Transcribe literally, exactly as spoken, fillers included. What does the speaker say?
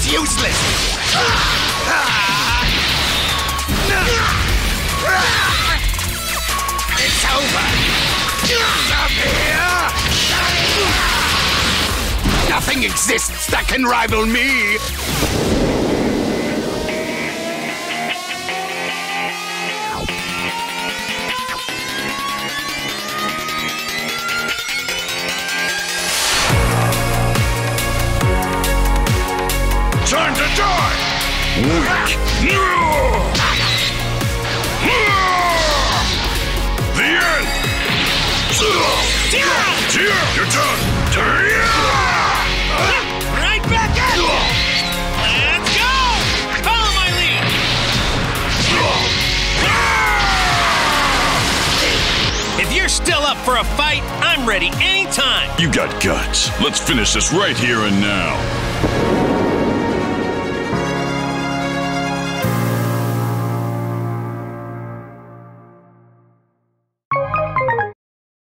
useless! It's over! Up here! Nothing exists that can rival me! Time to die! Weak! The end! You're done! Right back at you! Let's go! Follow my lead! If you're still up for a fight, I'm ready anytime! You got guts. Let's finish this right here and now.